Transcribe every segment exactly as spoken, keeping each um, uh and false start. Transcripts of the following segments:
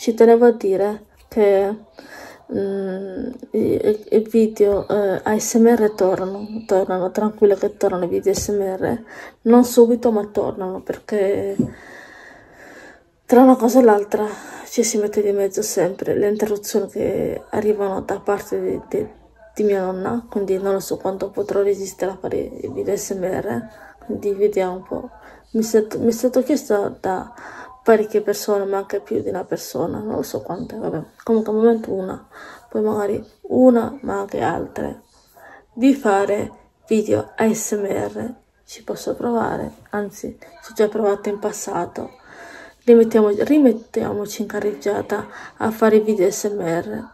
ci tenevo a dire che mm, i, i video eh, A S M R tornano, tornano, tranquillo che tornano i video A S M R, non subito ma tornano, perché tra una cosa e l'altra ci si mette di mezzo sempre le interruzioni che arrivano da parte di, di, di mia nonna, quindi non lo so quanto potrò resistere a fare i video A S M R, quindi vediamo un po'. Mi è stato, mi è stato chiesto da parecchie persone, ma anche più di una persona, non lo so quante, vabbè, comunque al momento una, poi magari una, ma anche altre, di fare video A S M R. Ci posso provare, anzi, ci ho già provato in passato. Rimettiamo, rimettiamoci in carreggiata a fare i video A S M R.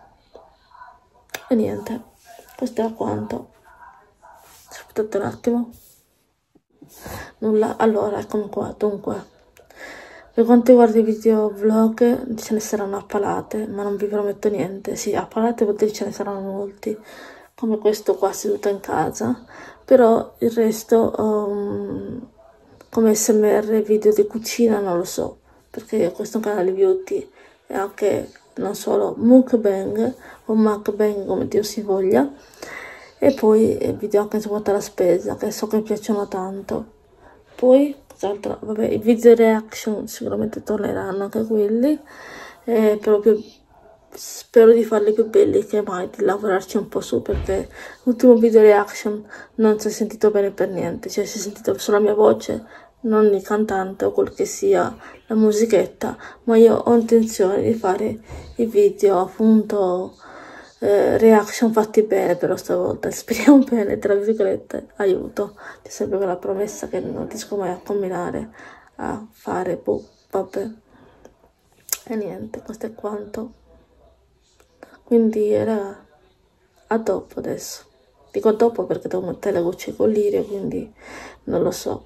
E niente, questo era quanto. Aspettate un attimo. Nulla, allora, eccomi qua, dunque. Per quanto riguarda i video vlog, ce ne saranno a palate, ma non vi prometto niente. Sì, a palate vuol dire ce ne saranno molti, come questo qua seduto in casa, però il resto, um, come A S M R, video di cucina, non lo so, perché questo è un canale beauty e anche, non solo, mukbang o mukbang, come Dio si voglia, e poi video anche riguardo alla spesa, che so che mi piacciono tanto. Poi, cos'altro? Vabbè, i video reaction sicuramente torneranno anche quelli, eh, però più, spero di farli più belli che mai, di lavorarci un po' su, perché l'ultimo video reaction non si è sentito bene per niente, cioè si è sentito solo la mia voce, non il cantante o quel che sia, la musichetta, ma io ho intenzione di fare i video appunto eh, reaction fatti bene, però stavolta speriamo bene, tra virgolette, aiuto, c'è sempre quella promessa che non riesco mai a combinare, a fare, boh, vabbè, e niente, questo è quanto. Quindi era a dopo adesso, dico dopo perché devo mettere le gocce con lirio, quindi non lo so.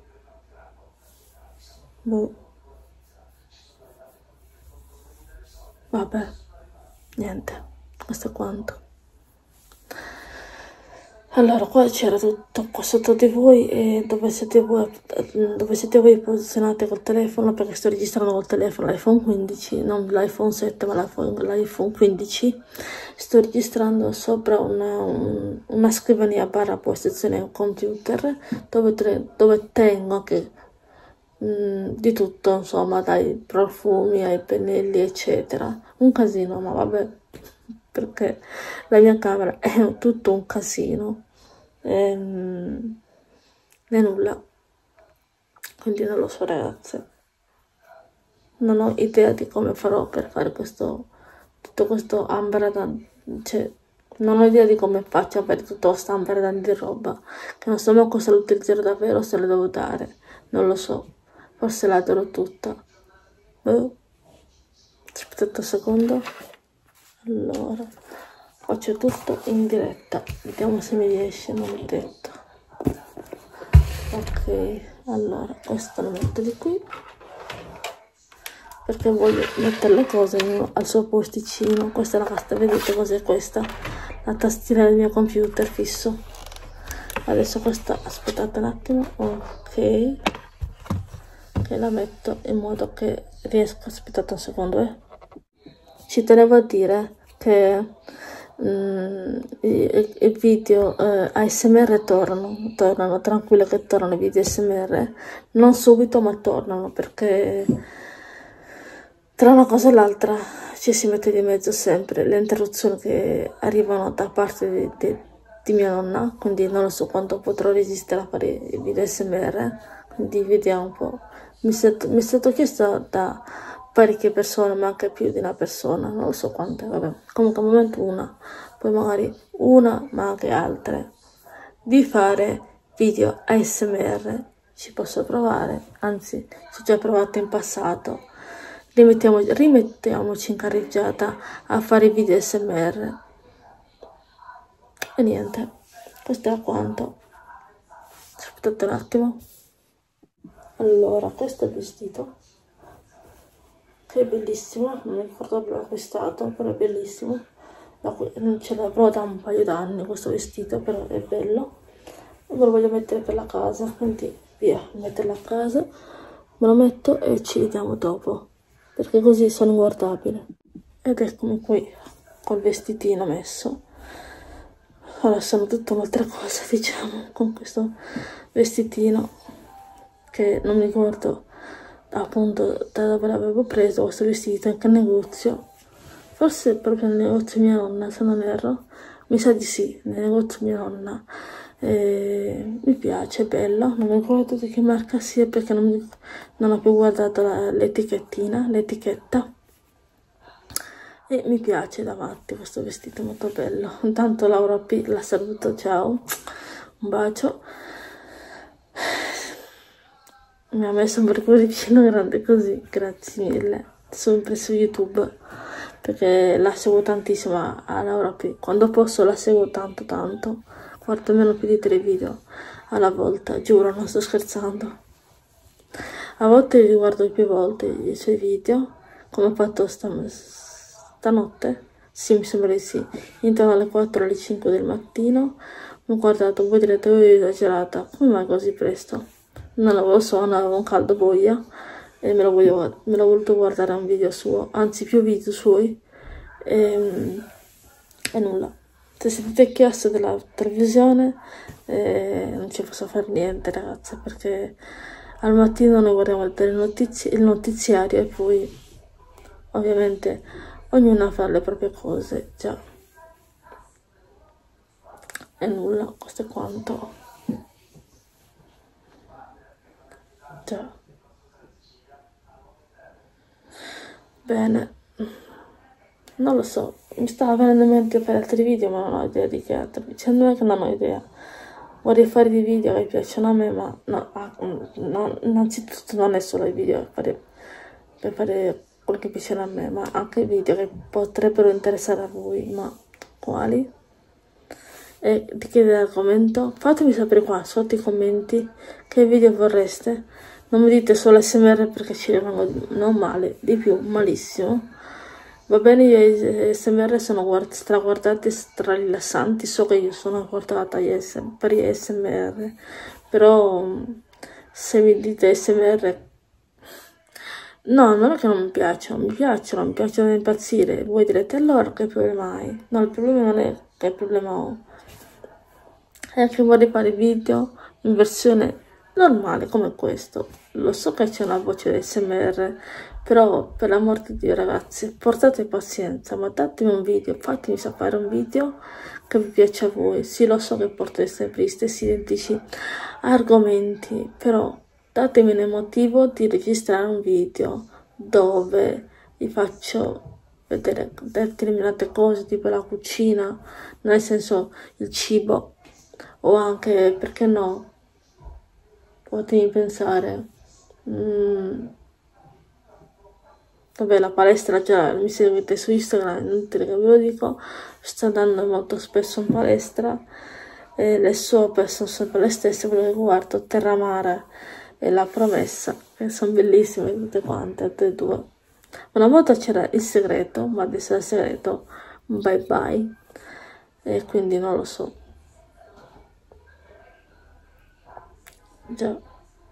Boh. Vabbè, niente, questo è quanto. Allora, qua c'era tutto qua sotto di voi e dove siete voi, dove siete voi posizionate col telefono, perché sto registrando col telefono, l'iPhone quindici, non l'iPhone sette ma l'iPhone quindici. Sto registrando sopra una, un, una scrivania barra postazione computer dove, tre, dove tengo anche mh, di tutto, insomma, dai profumi ai pennelli eccetera, un casino, ma vabbè, perché la mia camera è tutto un casino ehm, e nulla, quindi non lo so ragazze, non ho idea di come farò per fare questo, tutto questo ambaradan, cioè non ho idea di come faccio a fare tutto questo ambaradan di roba, che non so manco se lo utilizzerò davvero, se lo devo dare, non lo so, forse la darò tutta. Boh. Aspettate un secondo, allora faccio tutto in diretta, vediamo se mi riesce, non è detto. Ok, allora questo lo metto di qui perché voglio mettere le cose in, al suo posticino. Questa è la carta, vedete cos'è questa? La tastiera del mio computer fisso. Adesso questa, aspettate un attimo, ok, che la metto in modo che riesco, aspettate un secondo, eh. Ci tenevo a dire che mm, i, i video eh, A S M R tornano, tornano, tranquillo che tornano i video A S M R, non subito ma tornano, perché tra una cosa e l'altra ci si mette di mezzo sempre le interruzioni che arrivano da parte di, di, di mia nonna, quindi non lo so quanto potrò resistere a fare i video A S M R, quindi vediamo un po'. Mi è stato, mi è stato chiesto da parecchie persone, ma anche più di una persona, non lo so quante, vabbè, comunque al momento una, poi magari una, ma anche altre, di fare video A S M R. Ci posso provare, anzi, ci ho già provato in passato. Rimettiamo, rimettiamoci in carreggiata a fare i video A S M R. E niente, questo era quanto. Aspettate un attimo. Allora, questo è il vestito, che è bellissimo, non mi ricordo dove l'ho acquistato, però è bellissimo. Non ce l'avrò da un paio d'anni questo vestito, però è bello. E me lo voglio mettere per la casa, quindi via, metterlo a casa, me lo metto e ci vediamo dopo. perché così sono inguardabile. Ed eccomi qui col vestitino messo. Ora sono tutta un'altra cosa, diciamo, con questo vestitino che non mi ricordo appunto da dove l'avevo preso questo vestito, in che negozio, forse proprio nel negozio mia nonna, se non erro, mi sa di sì, nel negozio mia nonna. E mi piace, è bello, non mi ricordo di che marca sia perché non, mi, non ho più guardato l'etichettina, l'etichetta. E mi piace davanti questo vestito molto bello. Intanto Laura P la saluto, ciao, un bacio. Mi ha messo un cuoricino grande così, grazie mille, sempre su YouTube, perché la seguo tantissimo a Laura P. Quando posso la seguo tanto tanto, guardo almeno più di tre video alla volta, giuro, non sto scherzando. A volte li guardo più volte i suoi video, come ho fatto stamattina. Stanotte? Sì, mi sembra di sì. Intorno alle quattro alle cinque del mattino ho guardato, voi direte, oh, esagerata, come mai così presto? Non lo so, non avevo un caldo boia e me l'ho voluto guardare un video suo, anzi più video suoi, e, e nulla. Se sentite chiasso della televisione eh, non ci posso fare niente, ragazze, perché al mattino noi guardiamo il, notizi il notiziario e poi ovviamente ognuno fa le proprie cose, già. E nulla, questo è quanto. Già. Bene. Non lo so, mi stava venendo in mente per altri video, ma non ho idea di che altri. Dicendo me che non ho idea. Vorrei fare dei video che piacciono a me, ma no, no, innanzitutto non è solo i video per fare, per fare quello che piacciono a me, ma anche video che potrebbero interessare a voi, ma quali? E di che argomento? Fatemi sapere qua sotto i commenti che video vorreste. Non mi dite solo S M R perché ci rimango non male, di più, malissimo. Va bene, io S M R sono straguardati, strarilassanti, so che io sono portata per gli S M R, però se mi dite S M R, no, non è che non mi piacciono, mi piacciono, mi piacciono da impazzire. Voi direte allora che problema hai? No, il problema non è che problema ho, è che vorrei fare video in versione normale come questo. Lo so che c'è una voce di S M R, però per l'amor di Dio ragazzi, portate pazienza, ma datemi un video, fatemi sapere un video che vi piace a voi. Sì, lo so che porto sempre gli stessi identici argomenti, però datemi il motivo di registrare un video dove vi faccio vedere determinate cose, tipo la cucina, nel senso il cibo, o anche, perché no, potemi pensare, mm, vabbè, la palestra già mi seguite su Instagram, inutile che ve lo dico, sto andando molto spesso in palestra e le soap sono sempre le stesse, quello che guardo, Terramare e La Promessa, che sono bellissime tutte quante, tutte e due. Una volta c'era Il Segreto, ma adesso il segreto bye bye, e quindi non lo so. Già.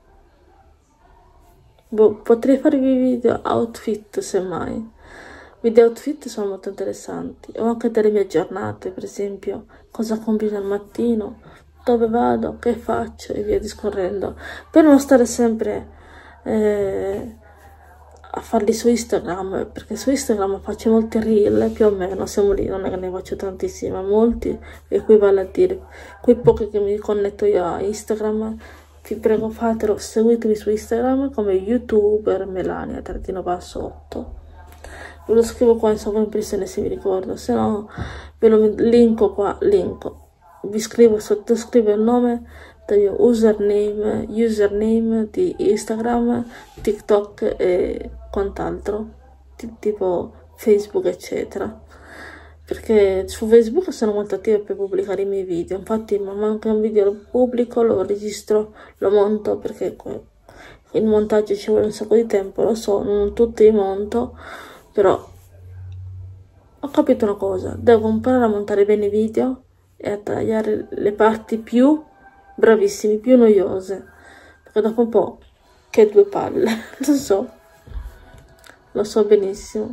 Boh, potrei farvi video outfit semmai. Video outfit sono molto interessanti, o anche delle mie giornate, per esempio cosa combino al mattino, dove vado, che faccio e via discorrendo, per non stare sempre eh, a farli su Instagram, perché su Instagram faccio molti reel, più o meno, siamo lì, non è che ne faccio tantissimi, ma molti, equivale a dire, quei pochi che mi connetto io a Instagram. Vi prego fatelo, seguitemi su Instagram come youtuber Melania trattino basso otto. Ve lo scrivo qua in sovraimpressione se vi ricordo, se no ve lo linko qua, linko. Vi scrivo, sottoscrivo il nome del mio username, username di Instagram, TikTok e quant'altro, tipo Facebook eccetera. Perché su Facebook sono molto attiva per pubblicare i miei video, infatti man mano che un video lo pubblico, lo registro, lo monto, perché il montaggio ci vuole un sacco di tempo, lo so, non tutti li monto, però ho capito una cosa, devo imparare a montare bene i video e a tagliare le parti più bravissime, più noiose, perché dopo un po' che due palle, non so. lo so benissimo.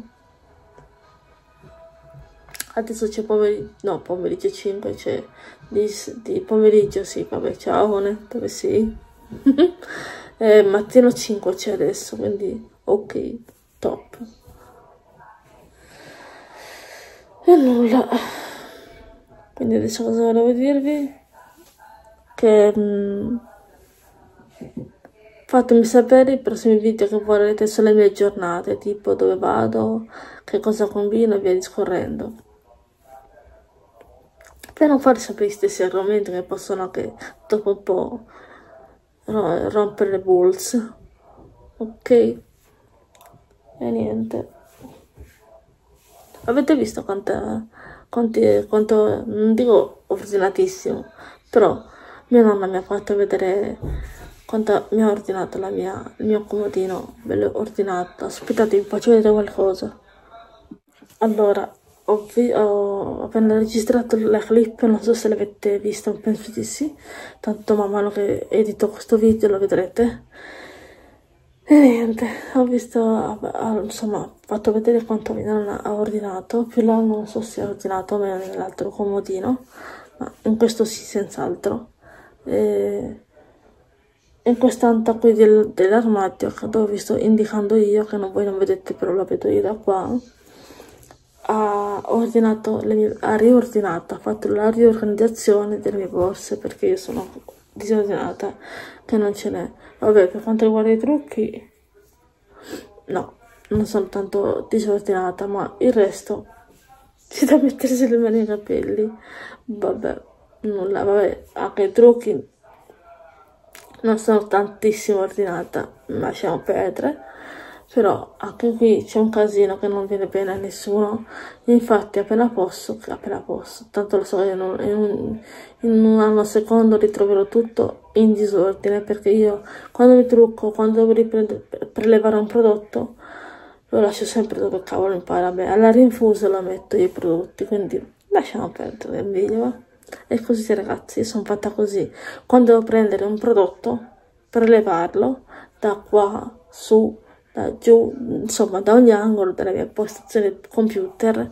Adesso c'è pomeriggio, no, pomeriggio cinque, c'è di, di pomeriggio, sì, vabbè, ciao, dove sei? eh, mattino cinque c'è adesso, quindi ok, top. E nulla, quindi adesso cosa volevo dirvi? Che mh, fatemi sapere i prossimi video che vorrete sulle mie giornate, tipo dove vado, che cosa combino e via discorrendo. Per non far sapere gli stessi argomenti che possono anche dopo un po' rompere le balls, ok? E niente. Avete visto quanta, quanti, quanto, non dico ordinatissimo, però mia nonna mi ha fatto vedere quanto mi ha ordinato la mia, il mio comodino, bello ordinato. Aspettate, vi faccio vedere qualcosa. Allora, ho, ho appena registrato la clip, non so se l'avete vista, penso di sì, tanto man mano che edito questo video lo vedrete. E niente, ho visto, insomma, ho fatto vedere quanto mia nonna ha ordinato, più là non so se ha ordinato o meno nell'altro comodino, ma in questo sì, senz'altro. E in quest'anta qui del, dell'armadio, dove vi sto indicando io, che non, voi non vedete però la vedo io da qua, ha ordinato, le mie, ha riordinato, ha fatto la riorganizzazione delle mie borse, perché io sono disordinata, che non ce n'è. Vabbè, per quanto riguarda i trucchi, no, non sono tanto disordinata, ma il resto c'è da mettersi le mani nei capelli. Vabbè, nulla, vabbè, anche i trucchi non sono tantissimo ordinata, lasciamo perdere. Però anche qui c'è un casino che non viene bene a nessuno, infatti appena posso, appena posso, tanto lo so che in un, in un, in un anno secondo ritroverò tutto in disordine, perché io quando mi trucco, quando devo prelevare un prodotto, lo lascio sempre dove cavolo mi pare a me, alla rinfusa lo metto i prodotti, quindi lasciamo perdere il video. E così ragazzi, io sono fatta così, quando devo prendere un prodotto, prelevarlo da qua su, da giù, insomma da ogni angolo della mia postazione computer,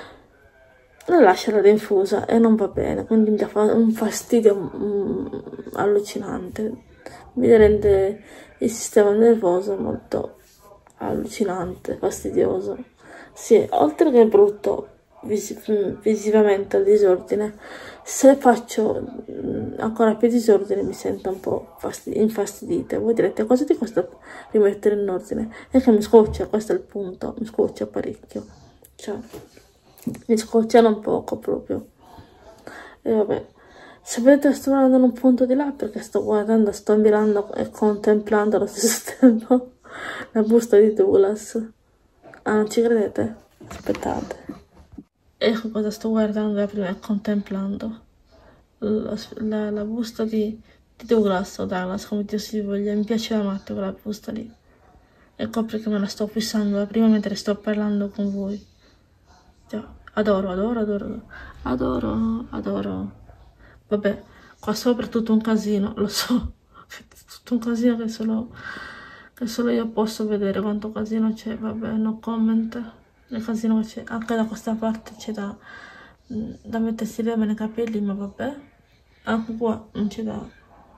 la lascio alla rinfusa e non va bene, quindi mi dà un fastidio mm, allucinante, mi rende il sistema nervoso molto allucinante, fastidioso. Sì, oltre che brutto vis visivamente il disordine, se faccio ancora più disordine mi sento un po' infastidita. Voi direte, cosa ti costa rimettere in ordine? E che mi scoccia, questo è il punto, mi scoccia parecchio, cioè mi scoccia non poco proprio. E vabbè, sapete, sto guardando un punto di là perché sto guardando, sto mirando e contemplando allo stesso tempo la busta di Douglas. Ah, non ci credete? Aspettate. Ecco cosa sto guardando da prima e contemplando. La, la, la busta di, di Douglas o Douglas, come Dio si voglia. Mi piaceva matto quella busta lì. Ecco perché me la sto fissando da prima mentre sto parlando con voi. Già, adoro, adoro, adoro, adoro, adoro. Vabbè, qua sopra è tutto un casino, lo so. È tutto un casino che solo, che solo io posso vedere quanto casino c'è. Vabbè, no comment. Il casino che c'è, anche da questa parte c'è da, da mettersi le mani nei capelli, ma vabbè, anche qua non c'è da,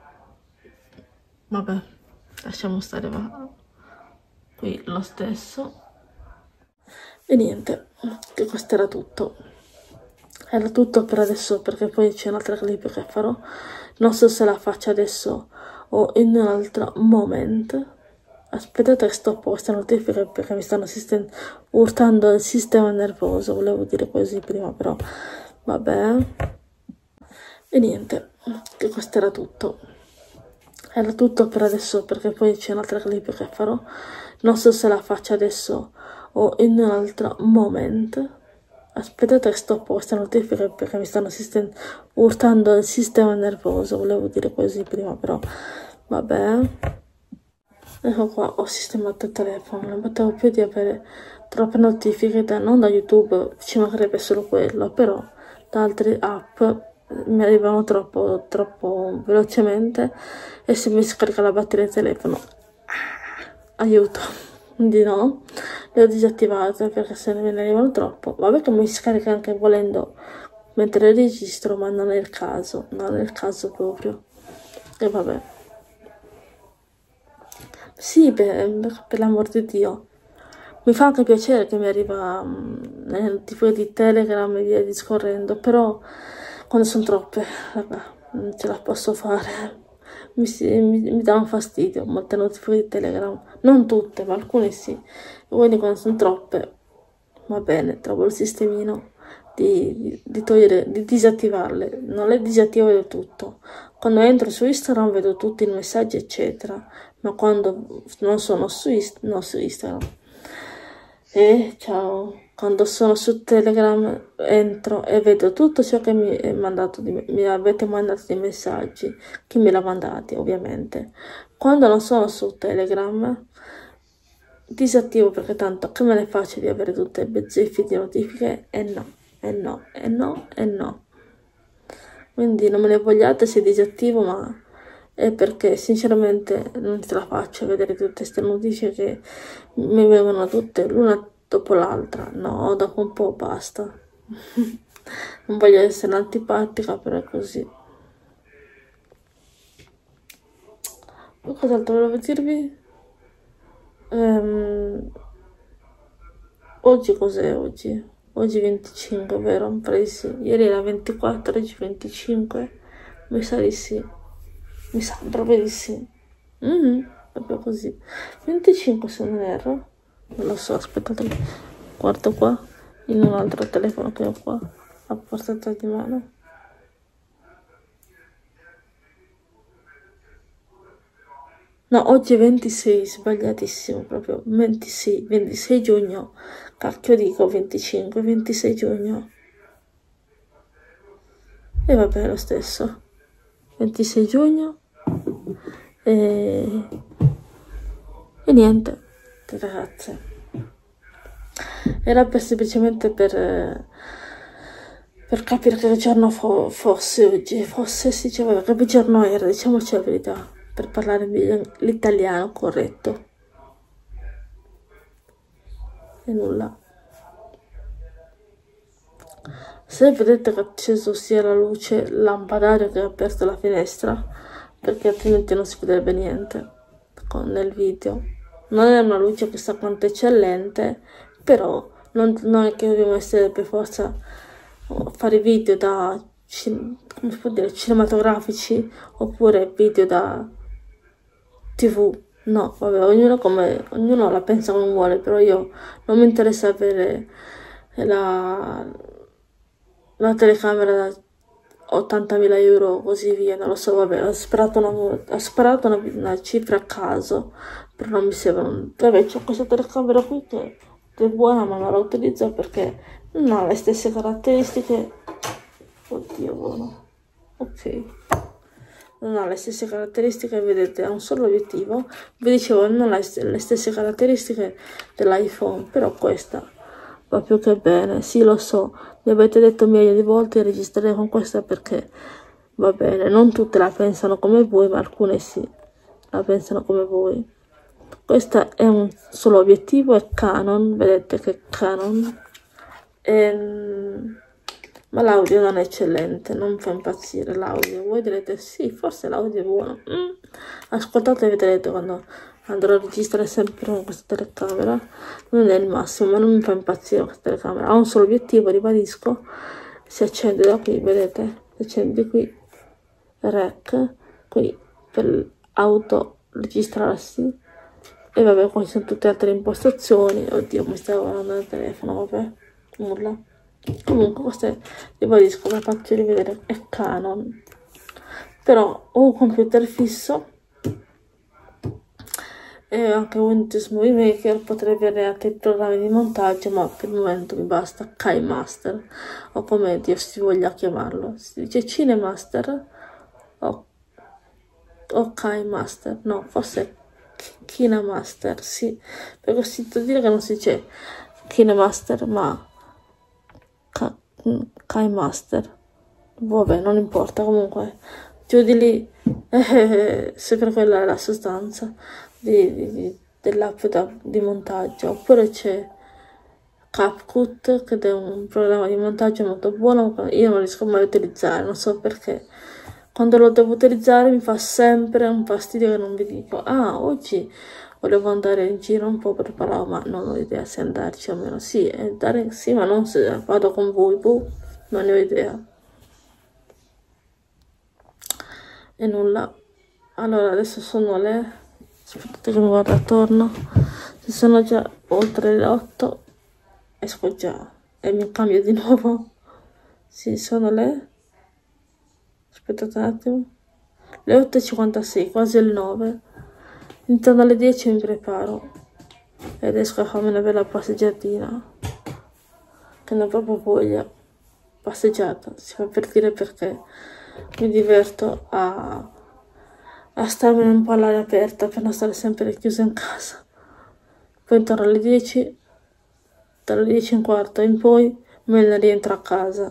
vabbè, lasciamo stare, va. Qui lo stesso. E niente, che questo era tutto. Era tutto per adesso, perché poi c'è un'altra clip che farò, non so se la faccio adesso o in un altro momento. Aspettate che stoppo queste notifiche perché mi stanno urtando il sistema nervoso, volevo dire così prima, però vabbè. E niente, che questo era tutto. Era tutto per adesso, perché poi c'è un'altra clip che farò, non so se la faccio adesso o in un altro momento. Aspettate che stoppo queste notifiche perché mi stanno urtando il sistema nervoso, volevo dire così prima, però vabbè. Ecco qua, ho sistemato il telefono, non potevo più di avere troppe notifiche, da, non da YouTube, ci mancherebbe solo quello, però da altre app mi arrivano troppo, troppo velocemente e se mi scarica la batteria del telefono, ah, aiuto, quindi no, le ho disattivate perché se ne me ne arrivano troppo. Vabbè che mi scarica anche volendo mentre registro, ma non è il caso, non è il caso proprio. E vabbè. Sì, per, per l'amor di Dio. Mi fa anche piacere che mi arriva mh, nel tipo di Telegram e via discorrendo, però quando sono troppe, vabbè, non ce la posso fare. Mi, si- mi, mi danno fastidio molte notifiche di Telegram, non tutte, ma alcune sì. E quindi quando sono troppe, va bene, trovo il sistemino di, di, di togliere, di disattivarle. Non le disattivo del tutto. Quando entro su Instagram vedo tutti i messaggi, eccetera, ma quando non sono su, Ist- no, su Instagram. E ciao, quando sono su Telegram entro e vedo tutto ciò che mi, è mandato di, mi avete mandato di messaggi, chi me l'ha mandati ovviamente. Quando non sono su Telegram disattivo perché tanto che me ne faccio di avere tutte le bezzeffe di notifiche e no, e no, e no, e no. Quindi non me ne vogliate se disattivo, ma è perché sinceramente non ce la faccio a vedere tutte queste notifiche che mi vengono tutte l'una dopo l'altra. No, dopo un po' basta. Non voglio essere antipatica, però è così. Poi cos'altro volevo dirvi? Ehm, oggi cos'è oggi? Oggi venticinque, vero? Mi pare di sì. Ieri era ventiquattro, oggi venticinque. Mi sa di sì. Mi sa proprio di sì. Mm, proprio così. venticinque se non erro. Non lo so, aspettate. Guardo qua. In un altro telefono che ho qua. A portata di mano. No, oggi è ventisei, sbagliatissimo proprio. ventisei, ventisei giugno. Cacchio dico venticinque, ventisei giugno. E vabbè, lo stesso. ventisei giugno. E, e niente, ragazze. Era per, semplicemente per, per capire che giorno fo fosse oggi. Fosse, si diceva, che giorno era, diciamoci la verità, per parlare l'italiano corretto. E nulla. Se vedete che è acceso sia la luce lampadaria che ha aperto la finestra, perché altrimenti non si vedrebbe niente con, nel video. Non è una luce chissà quanto eccellente, però non, non è che dobbiamo essere per forza fare video da come si può dire, cinematografici oppure video da tv. No, vabbè, ognuno, come, ognuno la pensa come vuole, però io non mi interessa avere la, la telecamera da ottantamila euro così via, non lo so, vabbè, ho sparato una, ho sparato una, una cifra a caso, però non mi servono. Vabbè, c'ho questa telecamera qui che è buona, ma non la utilizzo perché non ha le stesse caratteristiche. Oddio, buono. Ok. Non ha le stesse caratteristiche, vedete, ha un solo obiettivo. Vi dicevo, non ha le stesse caratteristiche dell'iPhone, però questa va più che bene. Sì, lo so, mi avete detto migliaia di volte di registrare con questa perché va bene. Non tutte la pensano come voi, ma alcune sì, la pensano come voi. Questa è un solo obiettivo, è Canon, vedete che è Canon. E... ma l'audio non è eccellente, non mi fa impazzire l'audio. Voi direte sì, forse l'audio è buono. Mm. Ascoltate e vedrete quando andrò a registrare sempre con questa telecamera. Non è il massimo, ma non mi fa impazzire questa telecamera. Ha un solo obiettivo, ribadisco. Si accende da qui, vedete? Si accende qui, rec, qui per auto registrarsi. E vabbè, qua ci sono tutte altre impostazioni. Oddio, mi stavo guardando il telefono, vabbè, nulla. Comunque questo ribadisco, come faccio rivedere, è Canon, però ho un computer fisso e anche Windows Movie Maker, potrei avere altri programmi di montaggio, ma per il momento mi basta KineMaster, o come Dio si voglia chiamarlo, si dice Cinemaster o, o KineMaster, no, forse KineMaster, sì, perché ho sentito dire che non si dice KineMaster, ma KineMaster, vabbè, non importa, comunque giù di lì eh, sempre quella è la sostanza di, di, dell'app di montaggio, oppure c'è CapCut, che è un programma di montaggio molto buono, ma io non riesco mai a utilizzare, non so perché. Quando lo devo utilizzare mi fa sempre un fastidio che non vi dico. Ah, oggi volevo andare in giro un po' preparato, ma non ho idea se andarci o meno. Sì, andare, sì, ma non se vado con voi, boh, non ne ho idea. E nulla. Allora, adesso sono le... aspettate che mi guardo attorno. Se sono già oltre le otto, esco già e mi cambio di nuovo. Sì, sono le... aspettate un attimo. Le otto e cinquantasei, quasi le nove. Intorno alle dieci mi preparo ed esco a farmi una bella passeggiatina, che non ho proprio voglia. Passeggiata, si fa per dire, perché mi diverto a, a starmi un po' all'aria aperta per non stare sempre chiusa in casa. Poi intorno alle dieci, dalle dieci e un quarto in poi, me ne rientro a casa.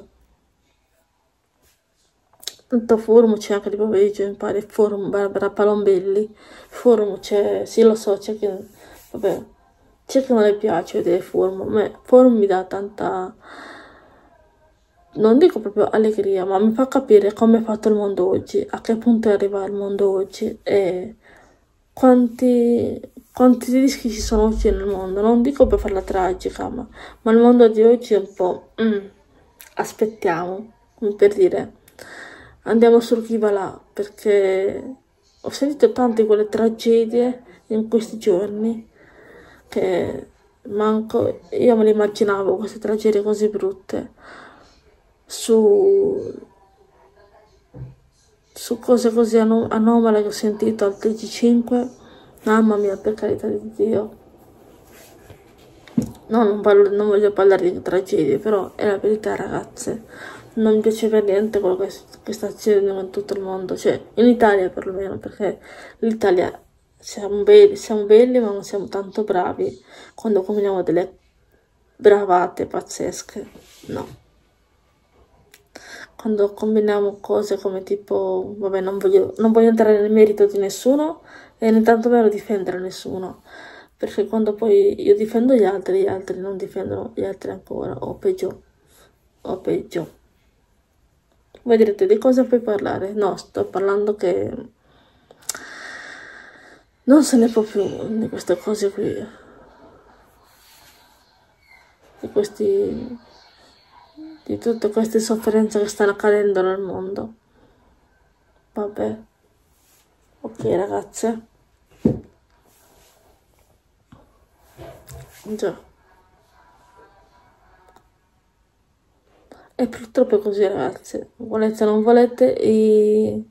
Tanto Forum c'è anche di pomeriggio, mi pare, Forum, Barbara Palombelli, Forum c'è, sì lo so, c'è che, vabbè, c'è che non le piace vedere Forum, a me Forum mi dà tanta, non dico proprio allegria, ma mi fa capire come è fatto il mondo oggi, a che punto è arrivato il mondo oggi e quanti, quanti rischi ci sono oggi nel mondo, non dico per farla tragica, ma, ma il mondo di oggi è un po', mm, aspettiamo, come per dire... andiamo sul chi va là, perché ho sentito tante quelle tragedie in questi giorni che manco io me le immaginavo, queste tragedie così brutte su, su cose così anom anomale che ho sentito al T G cinque. Mamma mia, per carità di Dio. No, non, parlo, non voglio parlare di tragedie, però è la verità, ragazze. Non mi piace per niente quello che, che sta succedendo in tutto il mondo, cioè in Italia perlomeno, perché l'Italia siamo belli, siamo belli, ma non siamo tanto bravi quando combiniamo delle bravate pazzesche, no. Quando combiniamo cose come tipo, vabbè, non voglio, non voglio entrare nel merito di nessuno e né tanto meno difendere nessuno, perché quando poi io difendo gli altri, gli altri non difendono gli altri ancora, o peggio, o peggio. Voi direte, di cosa puoi parlare? No, sto parlando che non se ne può più di queste cose qui, di questi, di tutte queste sofferenze che stanno accadendo nel mondo. Vabbè, ok ragazze, già. E purtroppo è così, ragazzi, volete o non volete, i...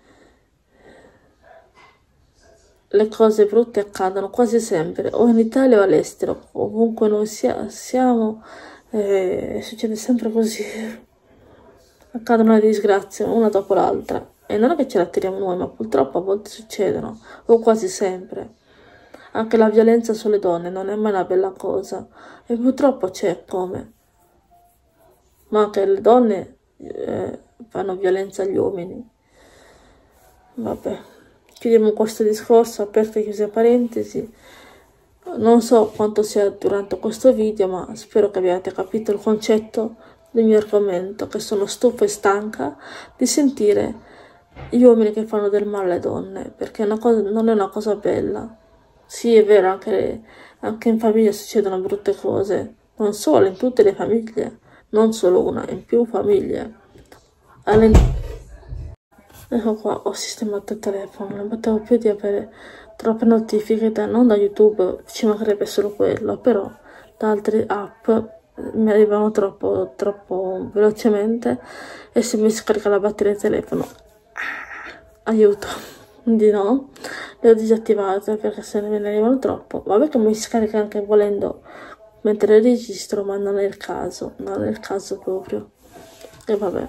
le cose brutte accadono quasi sempre, o in Italia o all'estero, ovunque noi sia, siamo, eh, succede sempre così, accadono le disgrazie una dopo l'altra, e non è che ce la tiriamo noi, ma purtroppo a volte succedono, o quasi sempre. Anche la violenza sulle donne non è mai una bella cosa, e purtroppo c'è, come, ma anche le donne eh, fanno violenza agli uomini. Vabbè, chiudiamo questo discorso, aperta e chiusa parentesi. Non so quanto sia durato questo video, ma spero che abbiate capito il concetto del mio argomento, che sono stufa e stanca di sentire gli uomini che fanno del male alle donne, perché è una cosa, non è una cosa bella. Sì, è vero, anche, anche in famiglia succedono brutte cose, non solo, in tutte le famiglie, non solo una, in più famiglie. Alle... Ecco qua, ho sistemato il telefono, non potevo più di avere troppe notifiche, da, non da YouTube, ci mancherebbe solo quello, però da altre app mi arrivano troppo, troppo velocemente e se mi scarica la batteria del telefono, aiuto, quindi no, le ho disattivate perché se ne me ne arrivano troppo. Vabbè che mi scarica anche volendo mentre registro, ma non è il caso, non è il caso proprio, e vabbè.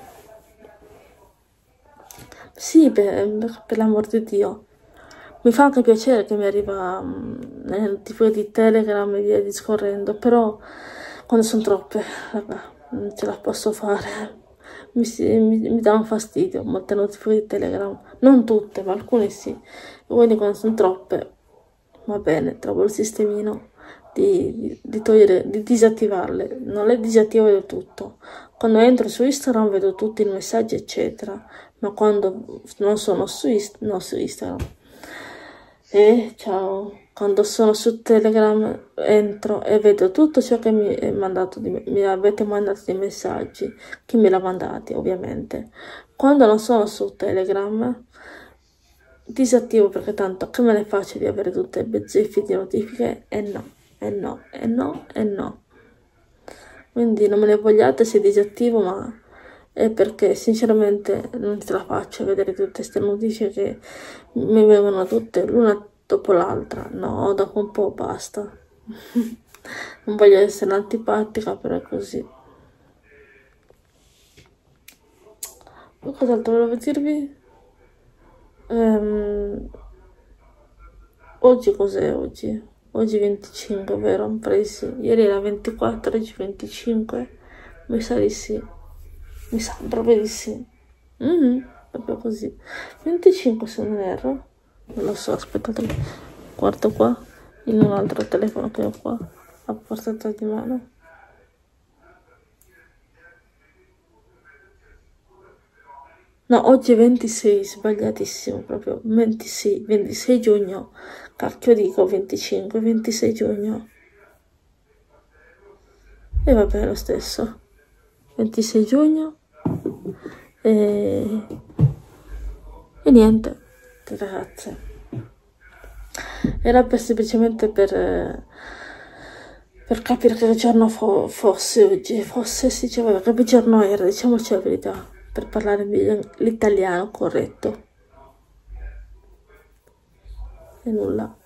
Sì, per, per l'amor di Dio. Mi fa anche piacere che mi arriva um, nelle notifiche di Telegram e via discorrendo, però quando sono troppe, vabbè, non ce la posso fare. Mi, mi, mi danno fastidio molte notifiche di Telegram, non tutte, ma alcune sì. E quindi quando sono troppe, va bene, trovo il sistemino di, di togliere, di disattivarle. Non le disattivo del tutto. Quando entro su Instagram vedo tutti i messaggi eccetera, ma quando non sono su, Ist no, su Instagram e ciao, quando sono su Telegram entro e vedo tutto ciò che mi, è mandato di, mi avete mandato di messaggi, chi me l'ha mandati ovviamente. Quando non sono su Telegram disattivo, perché tanto che me ne faccio di avere tutte le bezzeffe di notifiche, e no, e no, e no, e no. Quindi non me ne vogliate se disattivo, ma è perché sinceramente non ce la faccio a vedere tutte queste notifiche che mi vengono tutte l'una dopo l'altra. No, dopo un po' basta. Non voglio essere antipatica, però è così. Cos'altro volevo dirvi? Um, oggi cos'è oggi? Oggi venticinque, vero? Mi pare di sì. Ieri era ventiquattro, oggi venticinque. Mi sa di sì. Mi sa proprio di sì. Mm-hmm, proprio così. venticinque se non erro. Non lo so, aspettate. Guardo qua. In un altro telefono che ho qua. A portata di mano. No, oggi è ventisei, sbagliatissimo proprio. ventisei, ventisei giugno. Cacchio dico venticinque, ventisei giugno. E vabbè, lo stesso. ventisei giugno. E, e niente, ragazze. Era per, semplicemente per, per capire che giorno fo fosse oggi. Fosse, si diceva, che giorno era, diciamoci la verità. Per parlare l'italiano corretto. E nulla.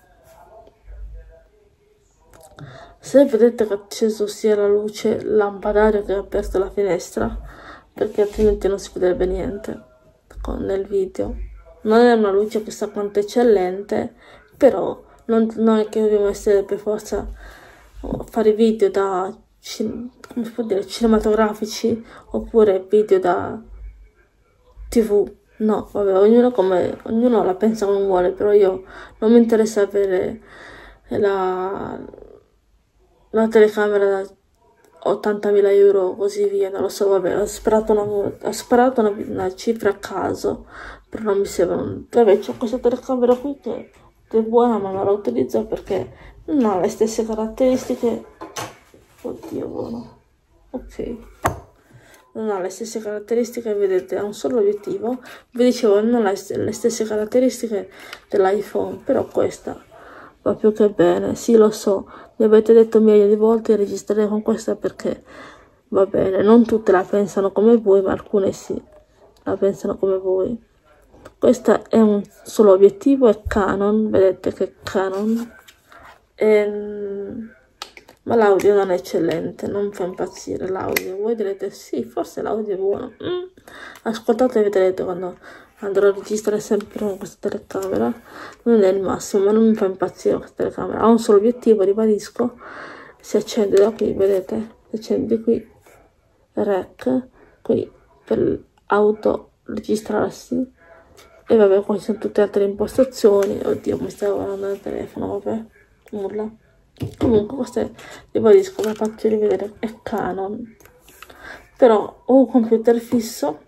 Se vedete che è acceso sia la luce lampadario che ha aperto la finestra, perché altrimenti non si vedrebbe niente con, nel video. Non è una luce chissà quanto eccellente, però non, non è che dobbiamo essere per forza fare video da come si può dire, cinematografici oppure video da tv. No, vabbè, ognuno, come, ognuno la pensa come vuole, però io non mi interessa avere la, la telecamera da ottantamila euro così via, non lo so, vabbè, ho sparato una, ho sparato una, una cifra a caso, però non mi sembra, vabbè, c'ho questa telecamera qui che, che è buona, ma non la utilizzo perché non ha le stesse caratteristiche, oddio, buono, ok. Non ha le stesse caratteristiche, vedete, ha un solo obiettivo. Vi dicevo, non ha le stesse caratteristiche dell'iPhone, però questa va più che bene. Sì, lo so, mi avete detto migliaia di volte di registrare con questa perché va bene. Non tutte la pensano come voi, ma alcune sì, la pensano come voi. Questa è un solo obiettivo, è Canon, vedete che è Canon. E... ma l'audio non è eccellente, non mi fa impazzire l'audio. Voi direte sì, forse l'audio è buono. Mm. Ascoltate e vedrete quando andrò a registrare sempre con questa telecamera. Non è il massimo, ma non mi fa impazzire questa telecamera. Ha un solo obiettivo, ribadisco. Si accende da qui, vedete? Si accende di qui, rec, qui per auto registrarsi. E vabbè, qua ci sono tutte le altre impostazioni. Oddio, mi stavo guardando il telefono, vabbè, nulla. Comunque questo ribadisco, la faccio rivedere, è Canon, però ho un computer fisso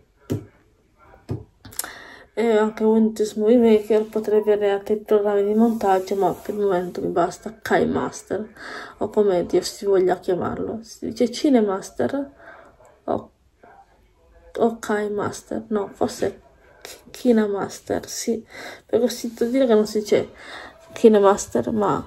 e anche Windows Movie Maker, potrei avere altri programmi di montaggio, ma per il momento mi basta KineMaster, o come Dio si voglia chiamarlo, si dice Cinemaster o, o KineMaster, no, forse KineMaster, sì, perché ho sentito dire che non si dice KineMaster, ma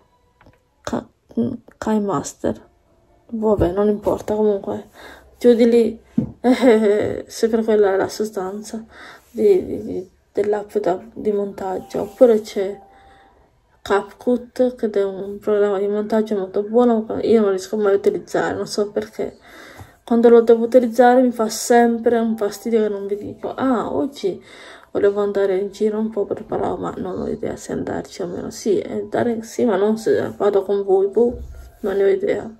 KineMaster, vabbè, non importa, comunque giù di lì eh, sempre quella è la sostanza dell'app di montaggio. Oppure c'è CapCut, che è un programma di montaggio molto buono, io non riesco mai a utilizzare, non so perché. Quando lo devo utilizzare mi fa sempre un fastidio che non vi dico. Ah, oggi volevo andare in giro un po' per parlare, ma non ho idea se andarci o meno. Sì, andare, sì, ma non se vado con voi, boh, non ne ho idea.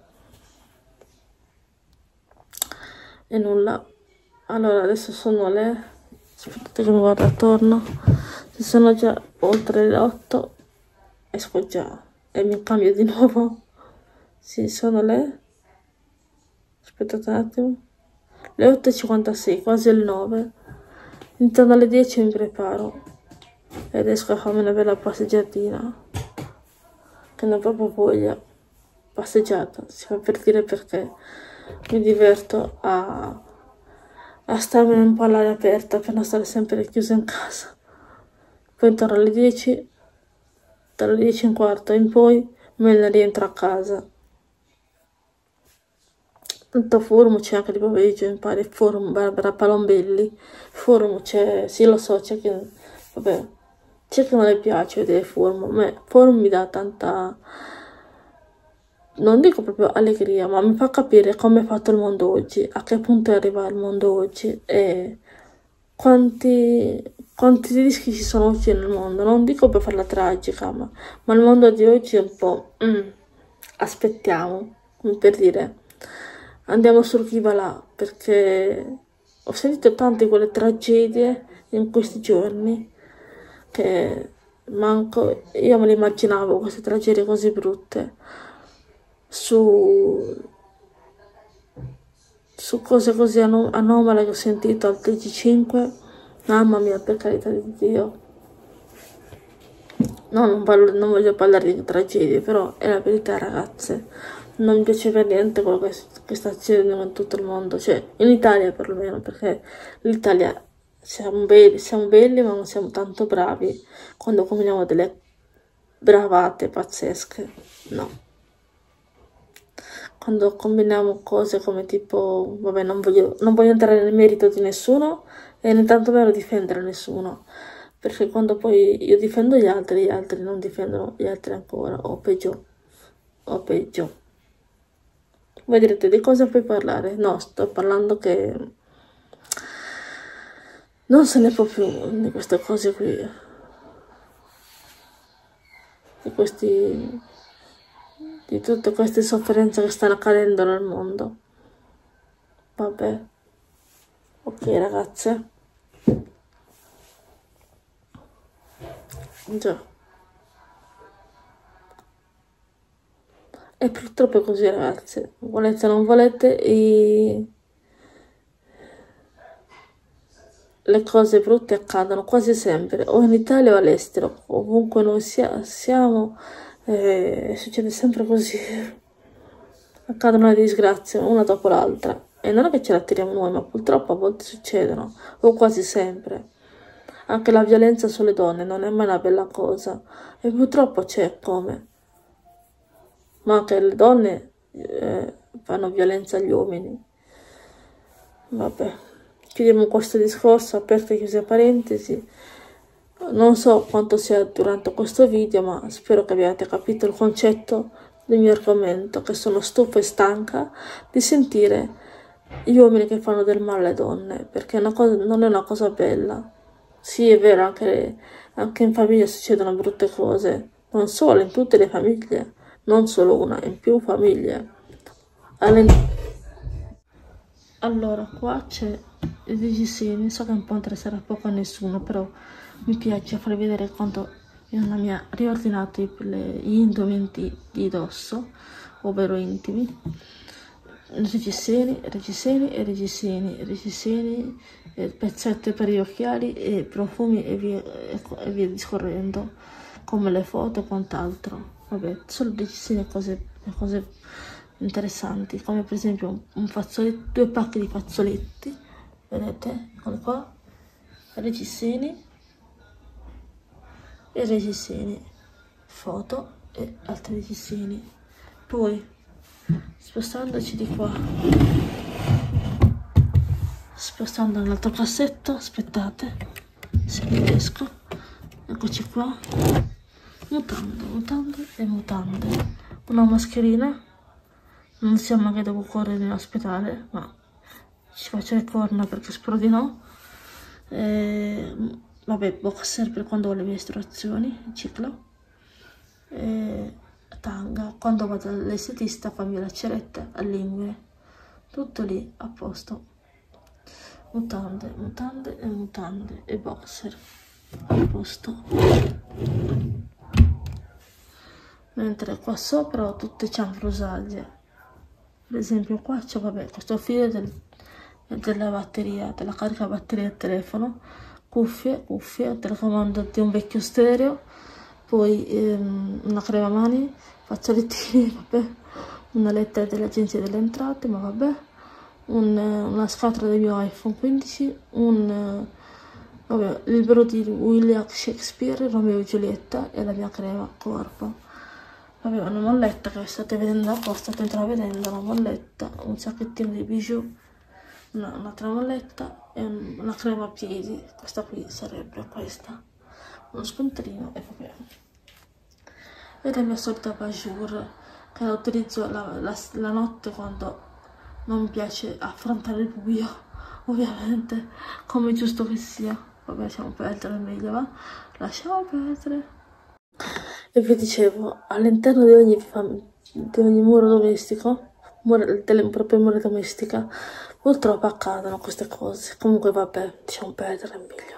E nulla. Allora, adesso sono le... aspettate che mi guardo attorno. Ci sono già oltre le otto. esco già e mi cambio di nuovo. Sì, sono le... aspettate un attimo. Le otto e cinquantasei, quasi le nove. Intorno alle dieci mi preparo ed esco a farmi una bella passeggiatina, che non ho proprio voglia. Passeggiata, si fa per dire, perché mi diverto a, a starmi un po' all'aria aperta per non stare sempre chiusa in casa. Poi intorno alle dieci, dalle dieci e un quarto in poi, me ne rientro a casa. Tanto Forum c'è anche di pomeriggio, mi pare, Forum, Barbara Palombelli, Forum c'è, sì lo so, c'è che, vabbè, c'è che non le piace vedere Forum, a me Forum mi dà tanta, non dico proprio allegria, ma mi fa capire come è fatto il mondo oggi, a che punto è arrivato il mondo oggi e quanti, quanti rischi ci sono oggi nel mondo. Non dico per farla tragica, ma, ma il mondo di oggi è un po'... Mm, aspettiamo, come per dire, andiamo sul chi va là, perché ho sentito tante di quelle tragedie in questi giorni che manco io me le immaginavo, queste tragedie così brutte. Su, su cose così anom anomale che ho sentito al T G cinque, mamma mia, per carità di Dio. No, non, parlo, non voglio parlare di tragedie, però è la verità, ragazze. Non mi piace per niente quello che, che sta succedendo in tutto il mondo, cioè in Italia perlomeno, perché l'Italia siamo belli, siamo belli, ma non siamo tanto bravi quando combiniamo delle bravate pazzesche, no. Quando combiniamo cose come tipo, vabbè, non voglio, non voglio entrare nel merito di nessuno e né tantomeno difendere nessuno, perché quando poi io difendo gli altri, gli altri non difendono gli altri ancora, o peggio, o peggio. Voi direte, di cosa puoi parlare? No, sto parlando che non se ne può più di queste cose qui, di questi... di tutte queste sofferenze che stanno accadendo nel mondo. Vabbè, ok ragazze, già, e purtroppo è così ragazze, volete o non volete, i... le cose brutte accadono quasi sempre, o in Italia o all'estero, ovunque noi sia, siamo, eh, succede sempre così, accadono le disgrazie una dopo l'altra. E non è che ce la tiriamo noi, ma purtroppo a volte succedono, o quasi sempre. Anche la violenza sulle donne non è mai una bella cosa, e purtroppo c'è come. Ma anche le donne eh, fanno violenza agli uomini. Vabbè, chiudiamo questo discorso, aperta e chiusa parentesi. Non so quanto sia durante questo video, ma spero che abbiate capito il concetto del mio argomento, che sono stufa e stanca di sentire gli uomini che fanno del male alle donne, perché è una cosa, non è una cosa bella. Sì, è vero, anche, anche in famiglia succedono brutte cose, non solo, in tutte le famiglie, non solo una, in più famiglie. Allora, qua c'è il reggiseni, so che un po' interesserà poco a nessuno, però mi piace farvi vedere quanto io non mi ha riordinato gli indumenti di dosso, ovvero intimi. Reggiseni, reggiseni e reggiseni, reggiseni, pezzette per gli occhiali e profumi e via, e via discorrendo, come le foto e quant'altro. Vabbè, solo reggiseni e cose, cose interessanti, come per esempio un, un fazzoletto, due pacchi di fazzoletti, vedete, eccolo qua, reggiseni e reggiseni, foto e altri reggiseni. Poi spostandoci di qua, spostando nell'altro cassetto, aspettate se riesco, eccoci qua, mutande, mutande e mutande, una mascherina, non siamo che devo correre in ospedale, ma ci faccio le corna perché spero di no, e, vabbè, boxer per quando ho le mie istruzioni, ciclo, e tanga quando vado all'estetista, fammi la ceretta a lingue, tutto lì a posto, mutande, mutande e mutande e boxer a posto. mentre qua sopra ho tutte cianfrusaglie. Per esempio qua c'è, vabbè, questo filo del, della batteria, della carica batteria del telefono, cuffie, cuffie, telecomando di un vecchio stereo, poi ehm, una crema mani, fazzolettini, vabbè, una lettera dell'agenzia delle entrate, ma vabbè, un, una scatola del mio iPhone quindici, un vabbè, il libro di William Shakespeare, Romeo e Giulietta e la mia crema corpo. Vabbè, una molletta che state vedendo qua, state intravedendo una molletta, un sacchettino di bijou, una, un'altra molletta e un, una crema a piedi. Questa qui sarebbe questa, uno spuntino e vabbè. Ed è la mia solita bajour che la utilizzo la, la, la notte quando non mi piace affrontare il buio, ovviamente, come giusto che sia. Vabbè, lasciamo perdere, meglio va, lasciamo perdere. E vi dicevo, all'interno di ogni, di ogni muro domestico, muro, delle proprie mura domestiche, purtroppo accadono queste cose. Comunque vabbè, lasciamo perdere, meglio.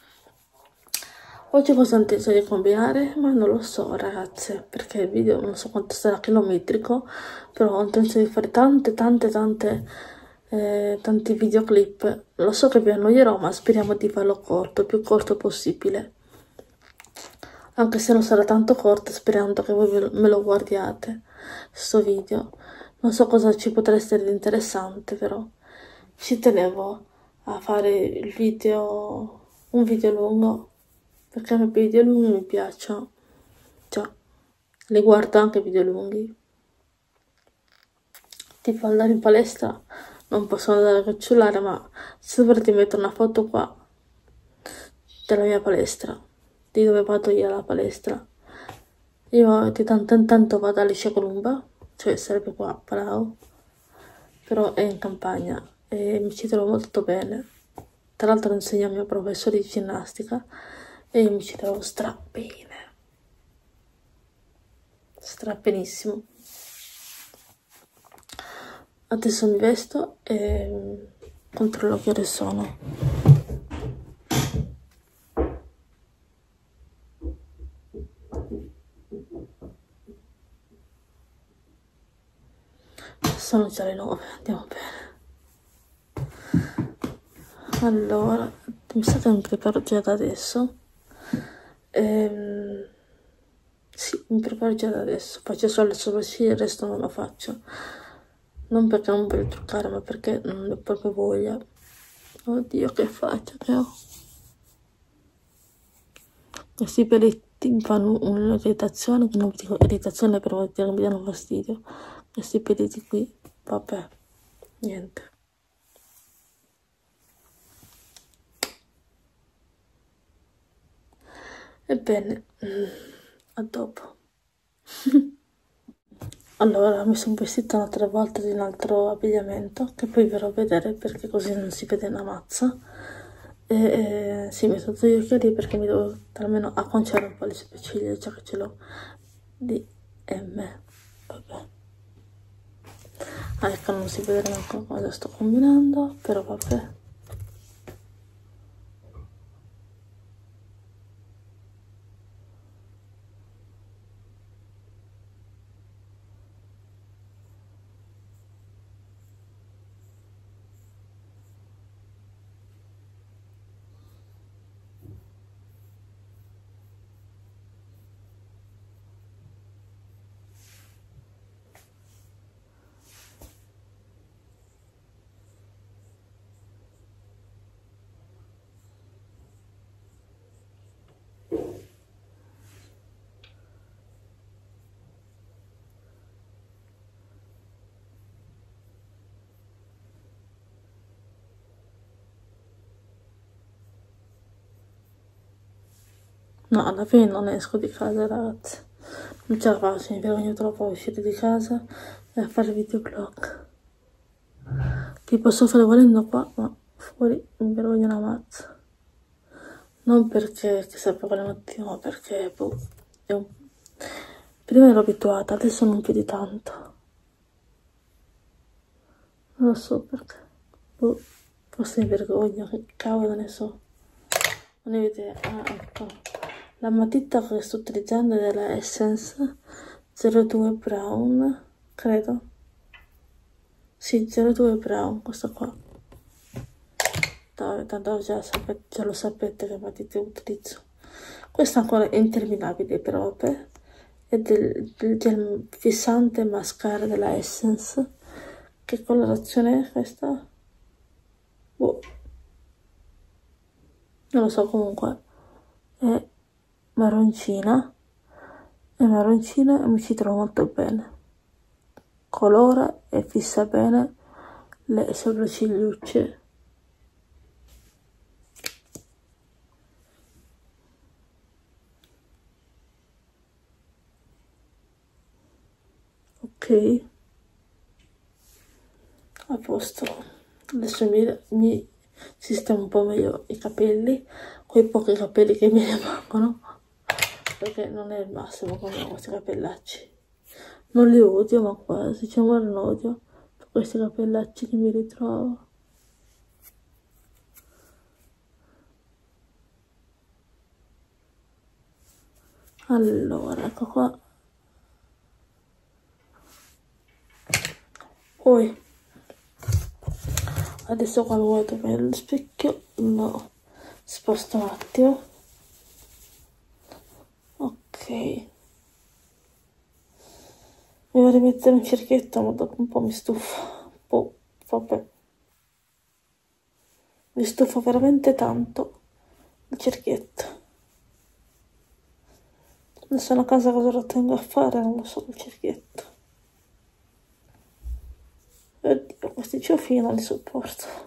Oggi cosa ho intenzione di combinare? Ma non lo so ragazze, perché il video non so quanto sarà chilometrico, però ho intenzione di fare tante tante tante eh, tanti videoclip. Lo so che vi annoierò, ma speriamo di farlo corto, il più corto possibile. Anche se non sarà tanto corto, sperando che voi me lo guardiate, questo video. Non so cosa ci potrà essere di interessante, però ci tenevo a fare il video, un video lungo, perché a me i video lunghi mi piacciono. Già, li guardo anche i video lunghi. Tipo andare in palestra, non posso andare col cellulare, ma se dovrete mettere una foto qua della mia palestra, di dove vado io alla palestra. Io di tanto in tanto vado a Liscia Colomba, cioè sarebbe qua a Palau, però è in campagna e mi ci trovo molto bene. Tra l'altro insegno al mio professore di ginnastica e io mi ci trovo strappene, strappenissimo. Adesso mi vesto e controllo che ore sono. Sono già le nove, andiamo bene. Allora, mi sa che mi preparo già da adesso. Ehm, sì, mi preparo già da adesso. Faccio solo le sopracciglia, il resto non lo faccio. Non perché non voglio truccare, ma perché non ho proprio voglia. Oddio, che faccia che ho. Questi peletti mi fanno un'irritazione, che non vi dico irritazione, però vuol dire che mi danno fastidio. Questi peletti qui, vabbè, niente. Ebbene, a dopo. Allora, mi sono vestita un'altra volta di un altro abbigliamento, che poi verrò a vedere perché così non si vede una mazza. E, e sì, mi sono tolto gli occhiali perché mi devo almeno acconciare un po' le sopracciglia, già che ce l'ho di M. Vabbè. Ah, ecco, non si vede neanche cosa sto combinando, però vabbè. No, alla fine non esco di casa, ragazzi. Non ce la faccio, mi vergogno troppo a uscire di casa e a fare videoblog. Ti posso fare volendo qua, ma fuori mi vergogno una mazza. Non perché chissà per quale motivo, ma perché boh, un... prima ero abituata, adesso non più di tanto. Non lo so perché. Boh, forse mi vergogno, che cavolo ne so. Non ne ho idea. Ah, ecco. La matita che sto utilizzando è della Essence zero due Brown, credo. Sì, zero due Brown, questo qua. Dai, tanto già, sapete, già lo sapete che matite utilizzo. Questo ancora è interminabile però, vabbè. È del, del gel fissante mascara della Essence. Che colorazione è questa? Boh. Non lo so, comunque è marroncina. È marroncina e mi ci trovo molto bene. Colora e fissa bene le sopraccigliucce. Ok, a posto. Adesso mi, mi sistemo un po' meglio i capelli, quei pochi capelli che mi rimangono, perché non è il massimo con questi capellacci. Non li odio, ma quasi, diciamo, non odio per questi capellacci che mi ritrovo. Allora, ecco qua. Poi adesso quando guardo bene lo specchio lo sposto un attimo. Ok, mi devo rimettere un cerchietto, ma dopo un po' mi stufa. Boh, vabbè, mi stufa veramente tanto il cerchietto. Adesso a casa cosa lo tengo a fare, non lo so, il cerchietto. Oddio, questi cioffi non li sopporto.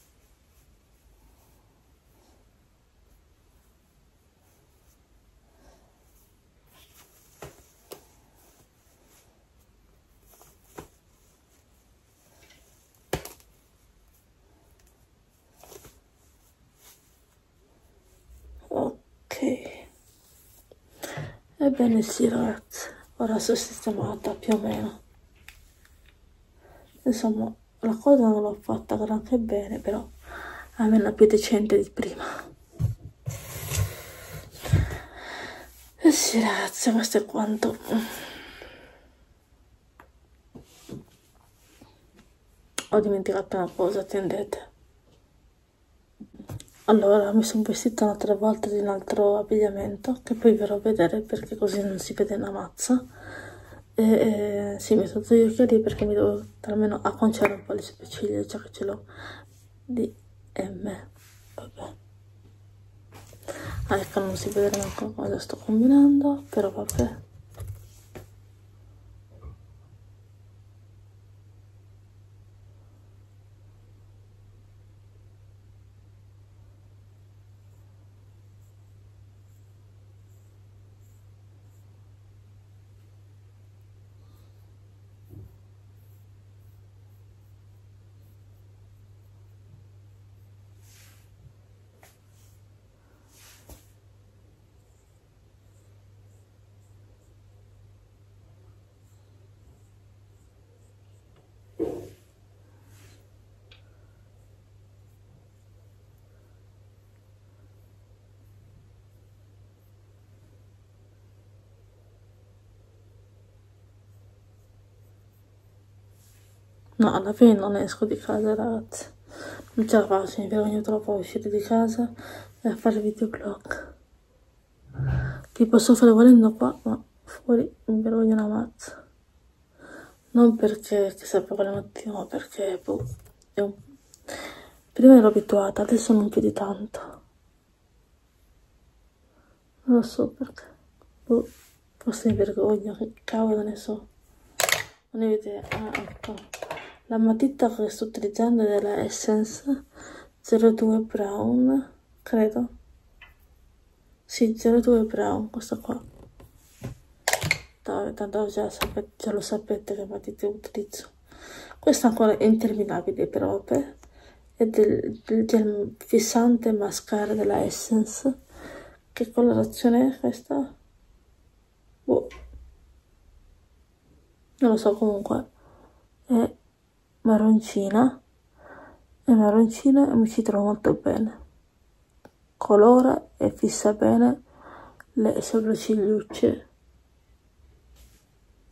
Ok. Ebbene sì, ragazzi, ora sono sistemata più o meno. Insomma, la cosa non l'ho fatta granché bene, però almeno più decente di prima. Eh sì, ragazzi, questo è quanto. Ho dimenticato una cosa, attendete. Allora, mi sono vestita un'altra volta di un altro abbigliamento, che poi verrò a vedere perché così non si vede una mazza. E eh, sì, mi sono tolto gli occhiali perché mi devo almeno acconciare un po' le sopracciglia, già che ce l'ho di M. Vabbè. Ah, ecco, non si vede neanche cosa sto combinando, però vabbè. No, alla fine non esco di casa, ragazzi. Non ce la faccio, mi vergogno troppo a uscire di casa e a fare videoblog. Ti posso fare volendo qua, ma fuori mi vergogno una mazza. Non perché chissà per quale motivo, ma perché boh, è un... prima ero abituata, adesso non più di tanto. Non lo so perché. Boh, forse mi vergogno, che cavolo ne so. Non ho idea. Ah, ecco. La matita che sto utilizzando è della Essence zero due Brown, credo. Sì, zero due Brown, questo qua. Dai, tanto già, sapete, già lo sapete che matite utilizzo. Questo ancora è interminabile però, vabbè. È del, del gel fissante mascara della Essence. Che colorazione è questa? Boh. Non lo so, comunque è marroncina. È marroncina e mi ci trovo molto bene. Colora e fissa bene le sopraccigliucce.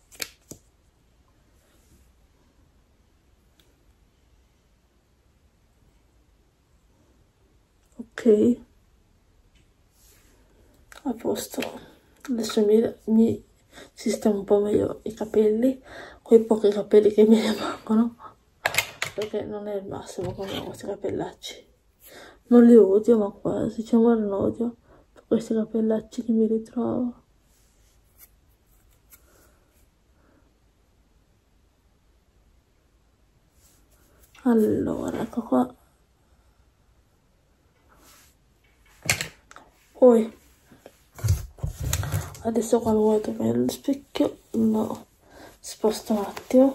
Ok, a posto. Adesso mi, mi sistemo un po' meglio i capelli, quei pochi capelli che mi rimangono, perché non è il massimo con questi capellacci. Non li odio, ma quasi, c'è un non odio per questi capellacci che mi ritrovo. Allora, ecco qua. Poi, adesso quando guardo bene lo specchio, no, sposto un attimo.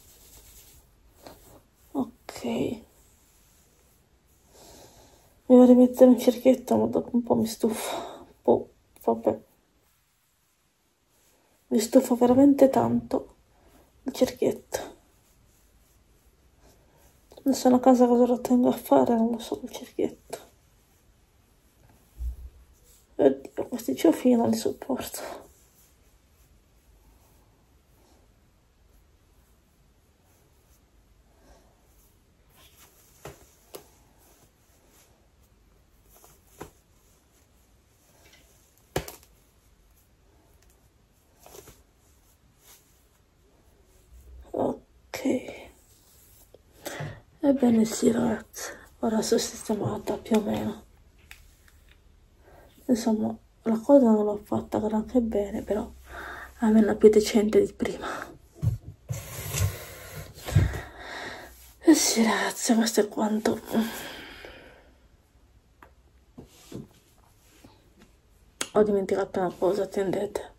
Ok. Mi vorrei mettere un cerchietto, ma dopo un po' mi stufo. Boh, vabbè. Mi stufo veramente tanto il cerchietto. Adesso a casa cosa lo tengo a fare, non lo so, il cerchietto. Oddio, questi cioffi non li sopporto. Ok. Ebbene sì, ragazzi, ora sono sistemata più o meno. Insomma, la cosa non l'ho fatta granché bene, però almeno più decente di prima. Eh sì, ragazzi, questo è quanto. Ho dimenticato una cosa, attendete.